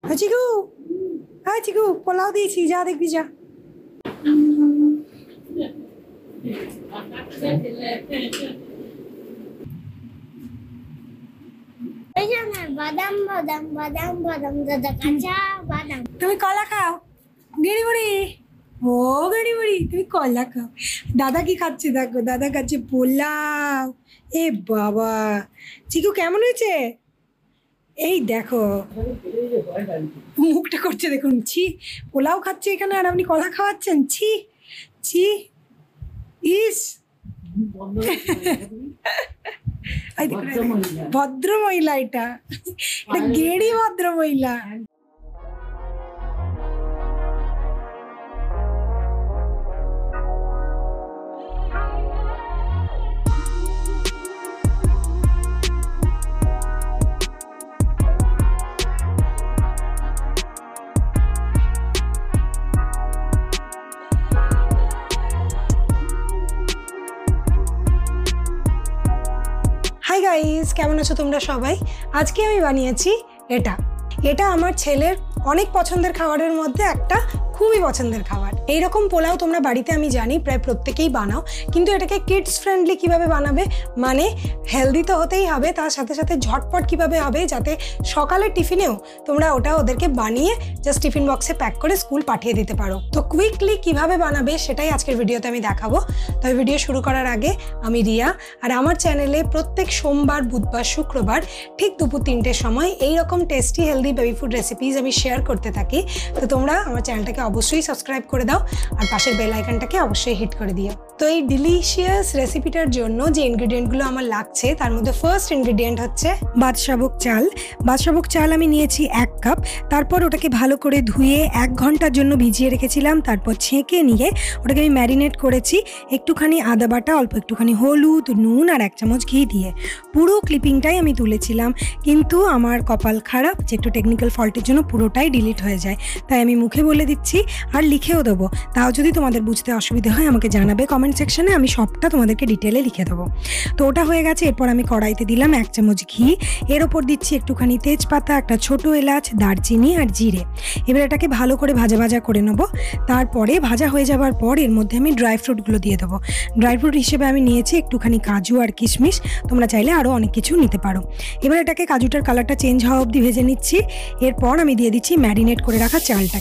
চিকু, হ্যাঁ চিকু, পোলাও দিয়েছি, যা দেখবি যা। বাদাম বাদাম বাদাম বাদাম দাদা কাঁচা বাদাম। তুমি কলা খাও গেড়ি বুড়ি, ও গেড়ি বুড়ি তুমি কলা খাও। দাদা কি খাচ্ছে দেখো, দাদা খাচ্ছে পোলাও। এ বাবা, চিকু কেমন হয়েছে? এই দেখো মুখটা করছে দেখুন, ছি। পোলাও খাচ্ছে এখানে আর আপনি কলা খাওয়াচ্ছেন, ছি ছি। ইস ভদ্র মহিলা, এটা গেড়ি ভদ্র মহিলা। হাই গাইস, কেমন আছো তোমরা সবাই? আজকে আমি বানিয়েছি এটা আমার ছেলের অনেক পছন্দের খাবারের মধ্যে একটা, খুবই পছন্দের খাবার। এইরকম পোলাও তোমরা বাড়িতে আমি জানি প্রায় প্রত্যেকেই বানাও, কিন্তু এটাকে কিডস ফ্রেন্ডলি কিভাবে বানাবে, মানে হেলদি তো হতেই হবে, তার সাথে সাথে ঝটপট কিভাবে হবে যাতে সকালের টিফিনেও তোমরা ওটা ওদেরকে বানিয়ে জাস্ট টিফিন বক্সে প্যাক করে স্কুল পাঠিয়ে দিতে পারো। তো কুইকলি কিভাবে বানাবে সেটাই আজকের ভিডিওতে আমি দেখাবো। তবে ভিডিও শুরু করার আগে, আমি রিয়া, আর আমার চ্যানেলে প্রত্যেক সোমবার, বুধবার, শুক্রবার ঠিক দুপুর 3টের সময় এইরকম tasty healthy baby food recipes আমি শেয়ার করতে থাকি। তো তোমরা আমার চ্যানেলটাকে অবশ্যই সাবস্ক্রাইব করে দাও আর পাশের বেল আইকনটাকে অবশ্যই হিট করে দিও। তো এই ডিলিশিয়াস রেসিপিটার জন্য যে ইনগ্রেডিয়েন্টগুলো আমার লাগছে তার মধ্যে ফার্স্ট ইনগ্রেডিয়েন্ট হচ্ছে বাদশাভোগ চাল। বাদশাভোগ চাল আমি নিয়েছি 1 কাপ। তারপর ওটাকে ভালো করে ধুয়ে 1 ঘন্টার জন্য ভিজিয়ে রেখেছিলাম। তারপর ছেঁকে নিয়ে ওটাকে আমি ম্যারিনেট করেছি একটুখানি আদা বাটা, অল্প একটুখানি হলুদ, নুন আর 1 চামচ ঘি দিয়ে। পুরো ক্লিপিংটাই আমি তুলেছিলাম, কিন্তু আমার কপাল খারাপ যে একটু টেকনিক্যাল ফল্টের জন্য পুরোটাই ডিলিট হয়ে যায়। তাই আমি মুখে বলে দিচ্ছি আর লিখেও দেবো। তাও যদি তোমাদের বুঝতে অসুবিধা হয় আমাকে জানাবে কমেন্ট সেকশনে, আমি সবটা তোমাদেরকে ডিটেলে লিখে দেবো। তো ওটা হয়ে গেছে। এরপর আমি কড়াইতে দিলাম 1 চামচ ঘি, এর ওপর দিচ্ছি একটুখানি তেজপাতা, একটা ছোট এলাচ, দারচিনি আর জিরে। এবার এটাকে ভালো করে ভাজা ভাজা করে নেবো। তারপরে ভাজা হয়ে যাওয়ার পর এর মধ্যে আমি ড্রাই ফ্রুটগুলো দিয়ে দেবো। ড্রাই ফ্রুট হিসেবে আমি নিয়েছি একটুখানি কাজু আর কিশমিশ, তোমরা চাইলে আরও অনেক কিছু নিতে পারো। এবার এটাকে কাজুটার কালারটা চেঞ্জ হওয়া অবধি ভেজে নিচ্ছি। এরপর আমি দিয়ে দিচ্ছি ম্যারিনেট করে রাখা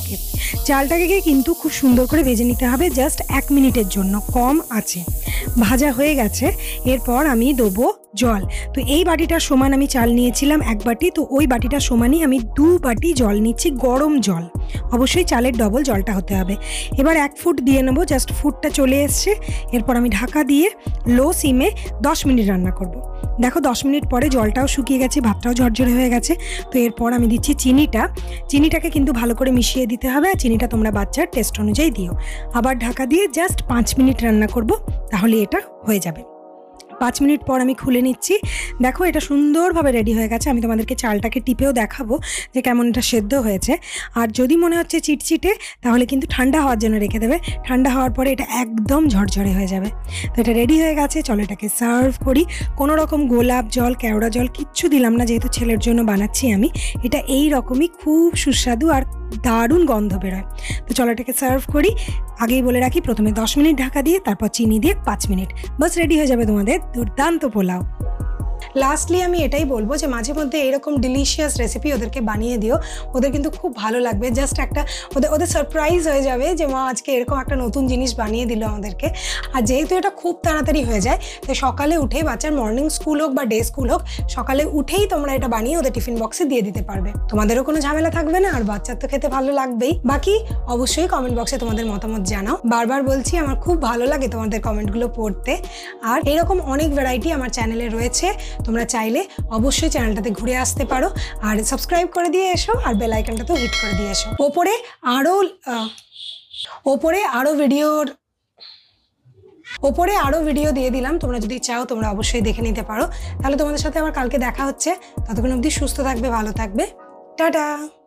চালটাকে কিন্তু খুব সুন্দর করে ভেজে নিতে হবে, জাস্ট 1 মিনিটের জন্য কম আছে। ভাজা হয়ে গেছে। এরপর আমি দেবো জল। তো এই বাটিটার সমান আমি চাল নিয়েছিলাম 1 বাটি, তো ওই বাটিটার সমানই আমি 2 বাটি জল নিচ্ছি, গরম জল। অবশ্যই চালের ডবল জলটা হতে হবে। এবার 1 ফুট দিয়ে নেবো, জাস্ট ফুটটা চলে এসছে। এরপর আমি ঢাকা দিয়ে লো সিমে 10 মিনিট রান্না করব। দেখো 10 মিনিট পরে জলটাও শুকিয়ে গেছে, ভাতটাও ঝরঝরে হয়ে গেছে। তো এরপর আমি দিচ্ছি চিনিটাকে কিন্তু ভালো করে মিশিয়ে দিতে হবে, আর চিনিটা তোমরা বাচ্চার টেস্ট অনুযায়ী দিও। আবার ঢাকা দিয়ে জাস্ট 5 মিনিট রান্না করব, তাহলে এটা হয়ে যাবে। 5 মিনিট পর আমি খুলে নিচ্ছি। দেখো এটা সুন্দরভাবে রেডি হয়ে গেছে। আমি তোমাদেরকে চালটাকে টিপেও দেখাবো যে কেমন এটা সেদ্ধ হয়েছে। আর যদি মনে হচ্ছে চিটচিটে, তাহলে কিন্তু ঠান্ডা হওয়ার জন্য রেখে দেবে। ঠান্ডা হওয়ার পরে এটা একদম ঝরঝরে হয়ে যাবে। তো এটা রেডি হয়ে গেছে, চলো এটাকে সার্ভ করি। কোনো রকম গোলাপ জল, কেওড়া জল কিচ্ছু দিলাম না, যেহেতু ছেলের জন্য বানাচ্ছি আমি। এটা এই রকমই খুব সুস্বাদু আর দারুণ গন্ধ বেরোয়। তো চলো এটাকে সার্ভ করি। আগেই বলে রাখি, প্রথমে 10 মিনিট ঢাকা দিয়ে, তারপর চিনি দিয়ে 5 মিনিট, বাস রেডি হয়ে যাবে তোমাদের দুর্দান্ত পোলাও। লাস্টলি আমি এটাই বলবো যে মাঝে মধ্যে এরকম ডিলিশিয়াস রেসিপি ওদেরকে বানিয়ে দিও, ওদের কিন্তু খুব ভালো লাগবে। জাস্ট একটা ওদের সারপ্রাইজ হয়ে যাবে যে মা আজকে এরকম একটা নতুন জিনিস বানিয়ে দিল আমাদেরকে। আর যেহেতু এটা খুব তাড়াতাড়ি হয়ে যায়, তো সকালে উঠে, বাচ্চার মর্নিং স্কুল হোক বা ডে স্কুল হোক, সকালে উঠেই তোমরা এটা বানিয়ে ওদের টিফিন বক্সে দিয়ে দিতে পারবে। তোমাদেরও কোনো ঝামেলা থাকবে না, আর বাচ্চার তো খেতে ভালো লাগবেই। বাকি অবশ্যই কমেন্ট বক্সে তোমাদের মতামত জানাও। বারবার বলছি, আমার খুব ভালো লাগে তোমাদের কমেন্টগুলো পড়তে। আর এরকম অনেক ভ্যারাইটি আমার চ্যানেলে রয়েছে, তোমরা চাইলে অবশ্যই চ্যানেলটাতে ঘুরে আসতে পারো আর সাবস্ক্রাইব করে দিয়ে এসো, আর বেল আইকনটাতেও হিট করে দিয়ে এসো। ওপরে আরও ভিডিও দিয়ে দিলাম, তোমরা যদি চাও তোমরা অবশ্যই দেখে নিতে পারো। তাহলে তোমাদের সাথে আমার কালকে দেখা হচ্ছে। ততক্ষণ অবধি সুস্থ থাকবে, ভালো থাকবে, টাটা।